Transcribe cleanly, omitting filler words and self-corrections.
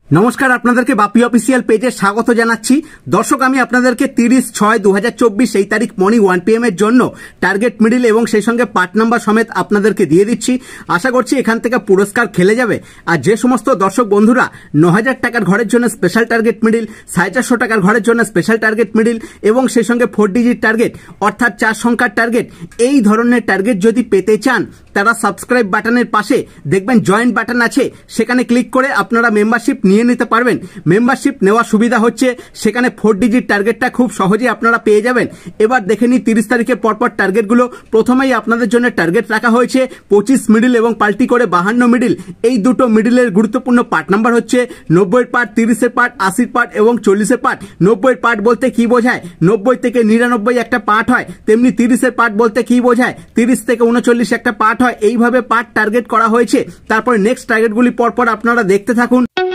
নমস্কার, আপনাদেরকে বাপি অফিসিয়াল পেজে স্বাগত জানাচ্ছি। দর্শক, আমি আপনাদেরকে 30/6/2024 এই তারিখ মর্নিং 1 PM এর জন্য টার্গেট মিডিল এবং সেই সঙ্গে পার্ট নাম্বার সমেত আপনাদেরকে দিয়ে দিচ্ছি। আশা করছি এখান থেকে পুরস্কার খেলে যাবে। আর যে সমস্ত দর্শক বন্ধুরা 9000 টাকার ঘরের জন্য স্পেশাল টার্গেট মিডিল, 450 টাকার ঘরের জন্য স্পেশাল টার্গেট মিডিল এবং সেই সঙ্গে 4 ডিজিট টার্গেট অর্থাৎ 4 সংখ্যার টার্গেট, এই ধরনের টার্গেট যদি পেতে চান তারা সাবস্ক্রাইব বাটনের পাশে দেখবেন জয়েন্ট বাটন আছে, সেখানে ক্লিক করে আপনারা মেম্বারশিপ নিয়ে নিতে পারবেন। মেম্বারশিপ নেওয়ার সুবিধা হচ্ছে সেখানে 4 ডিজিট টার্গেটটা খুব সহজে আপনারা পেয়ে যাবেন। এবার দেখে নিই 30 তারিখের পরপর টার্গেটগুলো। প্রথমেই আপনাদের জন্য টার্গেট রাখা হয়েছে 25 মিডিল এবং পাল্টি করে 52 মিডিল। এই দুটো মিডিলের গুরুত্বপূর্ণ পার্ট নাম্বার হচ্ছে 90 এর পার্ট, 30 এর পার্ট, 80 এর পার্ট এবং 40 এর পার্ট। 90 এর পার্ট বলতে কি বোঝায়? 90 থেকে 99 একটা পার্ট হয়। তেমনি 30 এর পার্ট বলতে কি বোঝায়? 30 থেকে 39 একটা পার্ট হয়। এইভাবে পার্ট টার্গেট করা হয়েছে। তারপরে নেক্সট টার্গেটগুলি পরপর আপনারা দেখতে থাকুন।